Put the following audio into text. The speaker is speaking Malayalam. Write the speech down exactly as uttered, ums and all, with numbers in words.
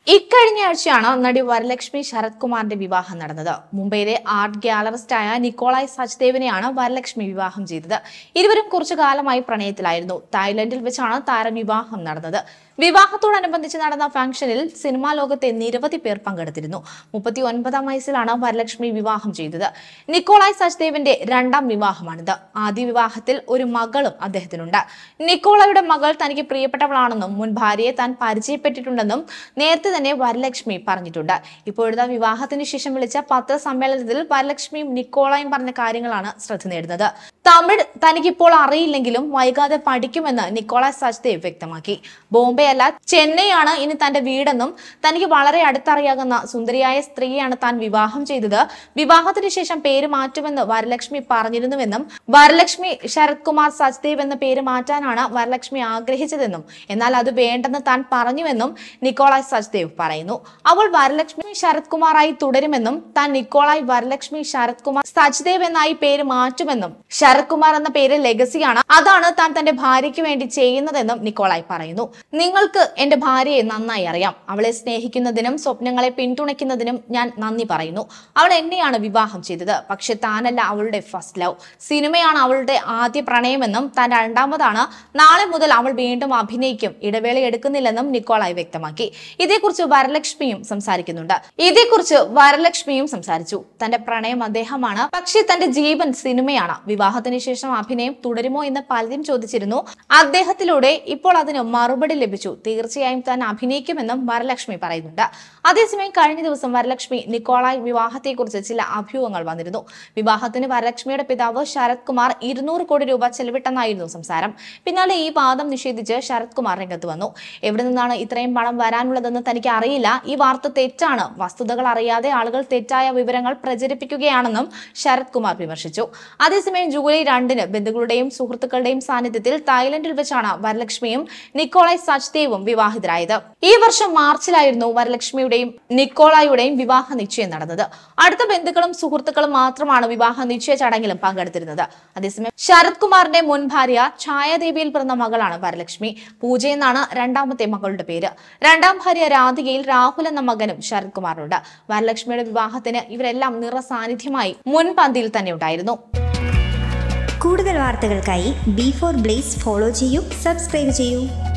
ഇക്കഴിഞ്ഞ ആഴ്ചയാണ് നടി വരലക്ഷ്മി ശരത് കുമാറിന്റെ വിവാഹം നടന്നത്. മുംബൈയിലെ ആർട്ട് ഗ്യാലറിസ്റ്റായ നിക്കോളായ് സച്ദേവിനെയാണ് വരലക്ഷ്മി വിവാഹം ചെയ്തത്. ഇരുവരും കുറച്ചു കാലമായി പ്രണയത്തിലായിരുന്നു. തായ്ലൻഡിൽ വെച്ചാണ് താരം വിവാഹം നടന്നത്. വിവാഹത്തോടനുബന്ധിച്ച് നടന്ന ഫംഗ്ഷനിൽ സിനിമാ ലോകത്തെ നിരവധി പേർ പങ്കെടുത്തിരുന്നു. മുപ്പത്തി ഒൻപതാം വയസ്സിലാണ് വരലക്ഷ്മി വിവാഹം ചെയ്തത്. നിക്കോളായ് സച്ദേവിന്റെ രണ്ടാം വിവാഹമാണിത്. ആദ്യ വിവാഹത്തിൽ ഒരു മകളും അദ്ദേഹത്തിനുണ്ട്. നിക്കോളായുടെ മകൾ തനിക്ക് പ്രിയപ്പെട്ടവളാണെന്നും മുൻ ഭാര്യയെ താൻ പരിചയപ്പെട്ടിട്ടുണ്ടെന്നും നേരത്തെ തന്നെ വരലക്ഷ്മി പറഞ്ഞിട്ടുണ്ട്. ഇപ്പോഴത്തെ വിവാഹത്തിന് ശേഷം വിളിച്ച പത്രസമ്മേളനത്തിൽ വരലക്ഷ്മിയും നിക്കോളായും പറഞ്ഞ കാര്യങ്ങളാണ് ശ്രദ്ധ നേടുന്നത്. തമിഴ് തനിക്കിപ്പോൾ അറിയില്ലെങ്കിലും വൈകാതെ പഠിക്കുമെന്ന് നിക്കോളായ് സച്ദേവ് വ്യക്തമാക്കി. ബോംബെ അല്ല, ചെന്നൈയാണ് ഇനി തന്റെ വീടെന്നും തനിക്ക് വളരെ അടുത്തറിയാകുന്ന സുന്ദരിയായ സ്ത്രീയാണ് താൻ വിവാഹം ചെയ്തത്. വിവാഹത്തിന് ശേഷം പേര് മാറ്റുമെന്ന് വരലക്ഷ്മി പറഞ്ഞിരുന്നുവെന്നും വരലക്ഷ്മി ശരത് കുമാർ സച്ദേവ് എന്ന പേര് മാറ്റാനാണ് വരലക്ഷ്മി ആഗ്രഹിച്ചതെന്നും എന്നാൽ അത് വേണ്ടെന്ന് താൻ പറഞ്ഞുവെന്നും നിക്കോളായ് സച്ദേവ് പറയുന്നു. അവൾ വരലക്ഷ്മി ശരത് കുമാറായി തുടരുമെന്നും താൻ നിക്കോളായ് വരലക്ഷ്മി ശരത് കുമാർ സച്ദേവ് എന്നായി പേര് മാറ്റുമെന്നും ശരത് കുമാർ എന്ന പേര് ലെഗസിയാണ്, അതാണ് താൻ തന്റെ ഭാര്യയ്ക്ക് വേണ്ടി ചെയ്യുന്നതെന്നും നിക്കോളായ് പറയുന്നു. നിങ്ങൾക്ക് എന്റെ ഭാര്യയെ നന്നായി അറിയാം. അവളെ സ്നേഹിക്കുന്നതിനും സ്വപ്നങ്ങളെ പിന്തുണയ്ക്കുന്നതിനും ഞാൻ നന്ദി പറയുന്നു. അവൾ എന്നെയാണ് വിവാഹം ചെയ്തത്, പക്ഷെ താനല്ല അവളുടെ ഫസ്റ്റ് ലവ്. സിനിമയാണ് അവളുടെ ആദ്യ പ്രണയമെന്നും താൻ രണ്ടാമതാണ്. നാളെ മുതൽ അവൾ വീണ്ടും അഭിനയിക്കും, ഇടവേള എടുക്കുന്നില്ലെന്നും നിക്കോളായ് വ്യക്തമാക്കി. ഇതേക്കുറിച്ച് വരലക്ഷ്മിയും സംസാരിക്കുന്നുണ്ട്. ഇതേക്കുറിച്ച് വരലക്ഷ്മിയും സംസാരിച്ചു. തന്റെ പ്രണയം അദ്ദേഹമാണ്, പക്ഷെ തന്റെ ജീവൻ സിനിമയാണ്. വിവാഹത്തിന് ശേഷം അഭിനയം തുടരുമോ എന്ന് പലരും ചോദിച്ചിരുന്നു. അദ്ദേഹത്തിലൂടെ ഇപ്പോൾ അതിന് മറുപടി ലഭിച്ചു. തീർച്ചയായും താൻ അഭിനയിക്കുമെന്നും വരലക്ഷ്മി പറയുന്നുണ്ട്. അതേസമയം കഴിഞ്ഞ ദിവസം വരലക്ഷ്മി നിക്കോളായ് വിവാഹത്തെക്കുറിച്ച് ചില അഭ്യൂഹങ്ങൾ വന്നിരുന്നു. വിവാഹത്തിന് വരലക്ഷ്മിയുടെ പിതാവ് ശരത് കുമാർ ഇരുന്നൂറ് കോടി രൂപ ചെലവിട്ടെന്നായിരുന്നു സംസാരം. പിന്നാലെ ഈ വാദം നിഷേധിച്ച് ശരത് കുമാർ രംഗത്ത് വന്നു. എവിടെ നിന്നാണ് ഇത്രയും പണം വരാനുള്ളതെന്ന് തനിക്ക് അറിയില്ല. ഈ വാർത്ത തെറ്റാണ്. വസ്തുതകൾ അറിയാതെ ആളുകൾ തെറ്റായ വിവരങ്ങൾ പ്രചരിപ്പിക്കുകയാണെന്നും ശരത് കുമാർ വിമർശിച്ചു. അതേസമയം ജൂലൈ രണ്ടിന് ബന്ധുക്കളുടെയും സുഹൃത്തുക്കളുടെയും സാന്നിധ്യത്തിൽ തായ്ലൻഡിൽ വെച്ചാണ് വരലക്ഷ്മിയും നിക്കോളായ് സച്ദേവും വിവാഹിതരായത്. ഈ വർഷം മാർച്ചിലായിരുന്നു വരലക്ഷ്മിയുടെയും നിക്കോളായുടെയും വിവാഹ നിശ്ചയം നടന്നത്. അടുത്ത ബന്ധുക്കളും സുഹൃത്തുക്കളും മാത്രമാണ് വിവാഹ നിശ്ചയ ചടങ്ങിലും പങ്കെടുത്തിരുന്നത്. അതേസമയം ശരത് കുമാറിന്റെ മുൻ ഭാര്യ ഛായാദേവിയിൽ പിറന്ന മകളാണ് വരലക്ഷ്മി. പൂജ എന്നാണ് രണ്ടാമത്തെ മകളുടെ പേര്. രണ്ടാം ഭാര്യ രാധികയിൽ രാഹുൽ എന്ന മകനും ശരത് കുമാറിനുണ്ട്. വരലക്ഷ്മിയുടെ വിവാഹത്തിന് ഇവരെല്ലാം നിറസാന്നിധ്യമായി മുൻപന്തിയിൽ തന്നെ ഉണ്ടായിരുന്നു. കൂടുതൽ വാർത്തകൾക്കായി ബി ഫോർ ബ്ലേസ് ഫോളോ ചെയ്യൂ, സബ്സ്ക്രൈബ് ചെയ്യൂ.